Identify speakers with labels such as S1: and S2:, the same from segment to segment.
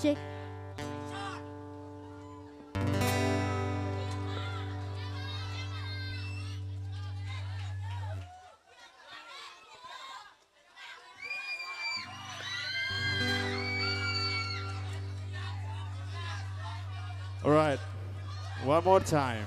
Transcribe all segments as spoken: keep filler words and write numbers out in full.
S1: Cek.
S2: All right, one more time.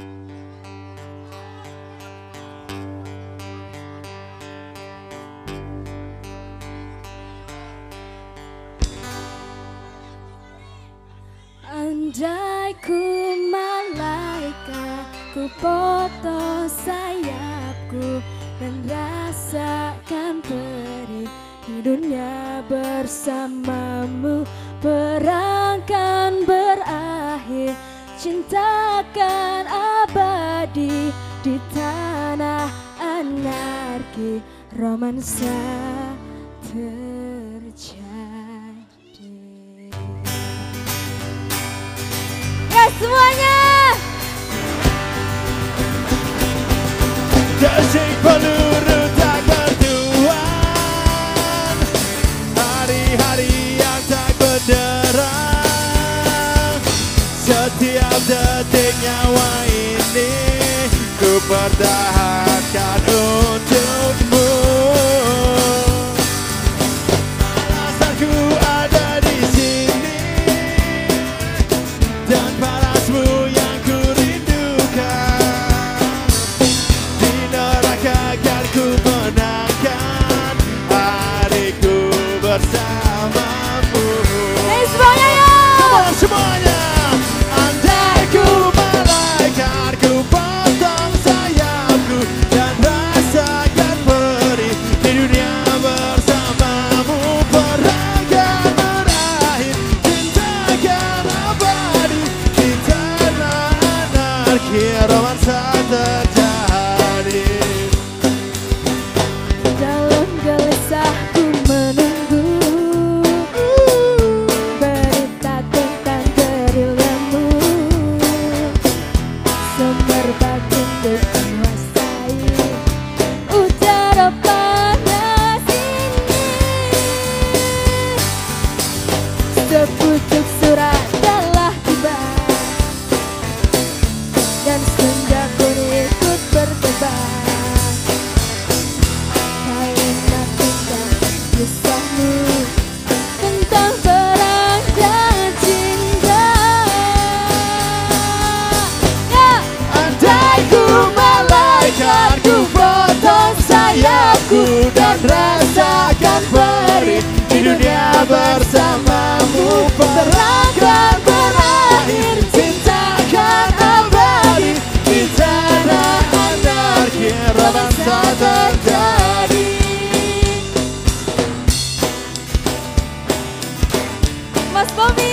S1: Andai ku malaikat, ku potong sayapku dan rasakan perih di dunia bersamamu. Perang kan berakhir, cinta kan abadi di tanah anarki, romansa terjadi. Ya semuanya.
S2: Desing peluru tak bertuan, hari-hari yang tak berderang. Setiap detik nyawa ini ku pertahankan untukmu. Alasanku ada di sini dan parasmu yang ku rindukan. Di neraka akan ku menangkan hariku bersamamu.
S1: Hey semuanya ya.
S2: Come on semuanya. Andai ku malaikat, ku potong sayapku dan rasakan perih di dunia bersamamu. Perang kan berakhir, cinta kan abadi di tanah anarki, romansa terjadi.
S1: Dalam gelisahku menunggu berita tentang gerilyamu, semerbak untuk menguasai udara panas ini. Sepucuk surat telah tiba dan senja pun ikut bertebar. Kalimat tentang kisahmu, tentang perang dan cinta. Ya.
S2: Andai ku malaikat, ku potong sayapku dan rasakan perih di dunia bersamamu. Perang kan berakhir, cinta kan abadi di tanah anarki, romansa terjadi.
S1: Mas Bobby.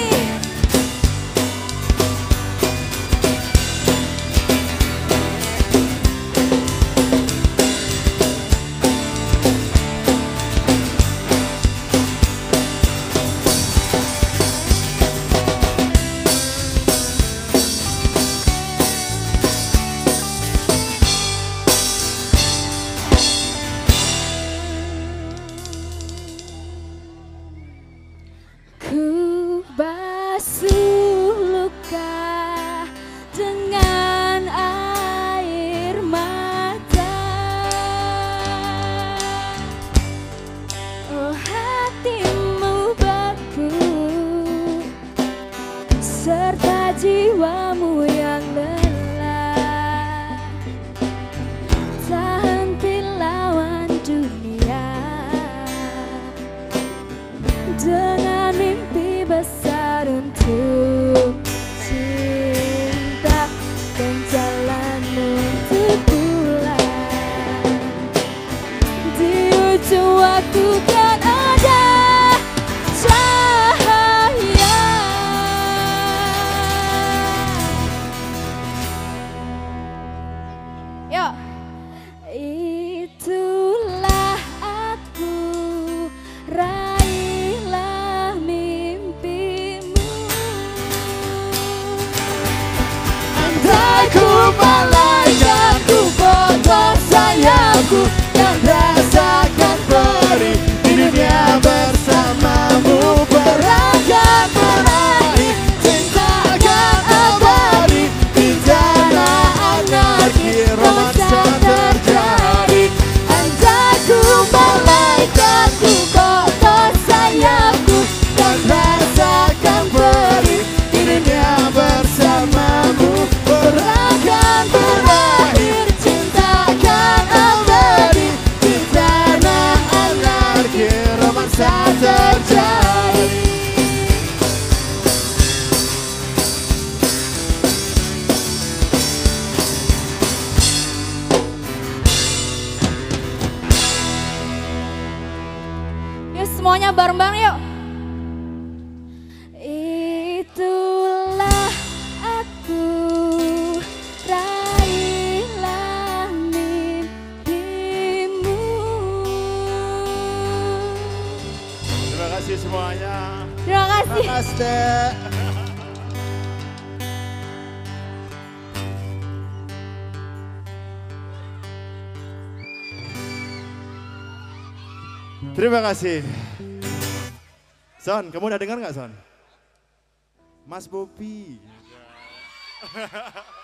S1: Ku basuh luka dengan air mata. Oh hatimu beku serta jiwamu yang lelah. Tak henti lawan dunia dengan mimpi besar untuk cinta dan jalan untuk pulang. Di ujung waktu kan ada cahaya. Yo, itulah aku. Raihlah mimpimu.
S2: Andai ku malaikat, ku potong sayapku dan rasakan perih di dunia bersamamu. Perang kan
S1: semuanya bareng-bareng yuk. Itulah aku, raihlah mimpimu.
S2: Terima kasih semuanya.
S1: Terima kasih.
S3: Terima kasih, Dek.
S2: Terima kasih. Son, kamu udah dengar nggak Son? Mas Bobi.